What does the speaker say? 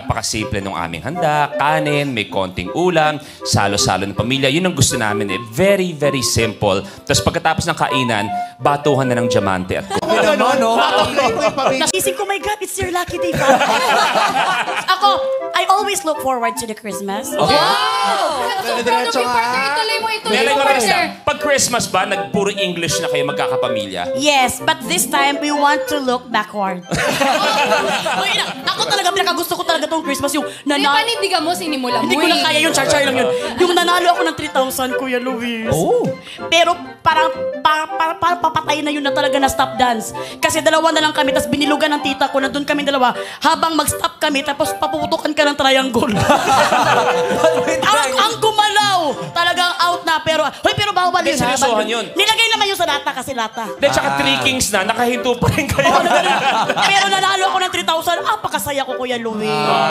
Napakasimple ng aming handa, kanin, may konting ulam, salo-salo ng pamilya. Yun ang gusto namin eh. Very, very simple. Tapos pagkatapos ng kainan, batuhan na ng diamante at Isip ko, my God, it's your lucky day. Ako, I always look forward to the Christmas. Okay. Ituloy mo, partner. Pag Christmas ba, puro English na kayo magkakapamilya? Yes, but this time, we want to look backward. Ako talaga, pinakagusto ko talaga tong Christmas, yung Panindigan mo, sinimula mo. Hindi ko na kaya yung char-char lang yun. Yung nanalo ako ng 3,000, Kuya Luis. Oh. Pero parang papatay na yun na talaga na stop dance. Kasi dalawa na lang kami, tapos binilugan ng tita ko, nandun kami dalawa, habang mag-stop kami, tapos papuputukan ka ng triangle. ang gumalaw! Talagang out na, pero bawal yun. Seryosohan yun. Nilagay naman yun sa lata kasi lata. Then tsaka 3 kings na, nakahinto pa rin kayo. Pero nanalo ako ng 3,000, apakasaya ko, Kuya Luis.